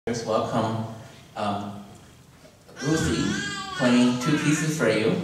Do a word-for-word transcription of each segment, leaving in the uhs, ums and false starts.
Let's welcome um, Lucy playing two pieces for you.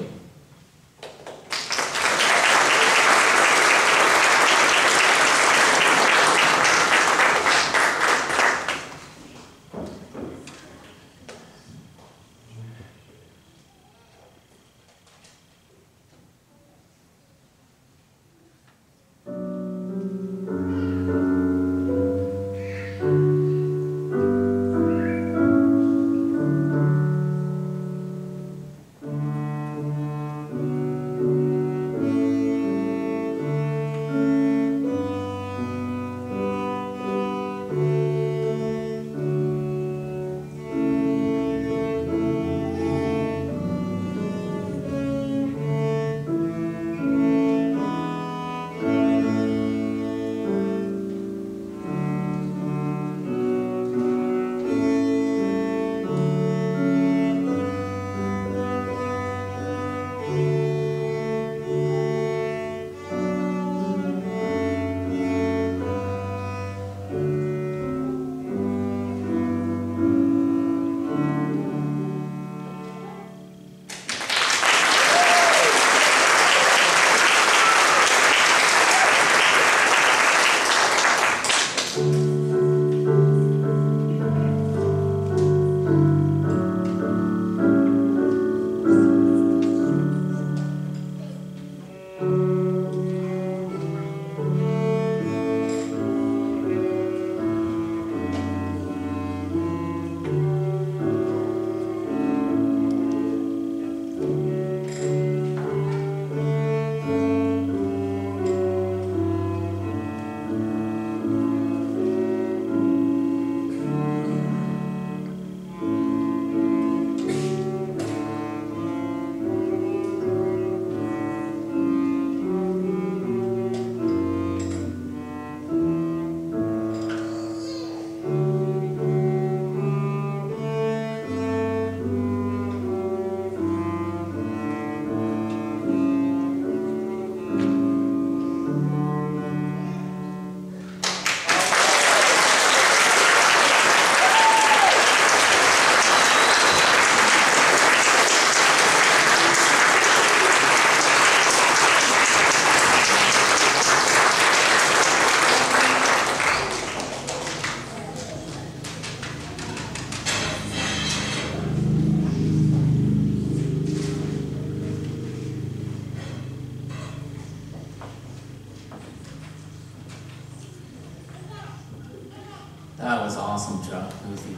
That was awesome job, Lucy.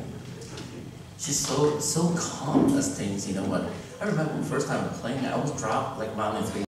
She's so so calm as things, you know what? I remember the first time playing, I was dropped like mountain three.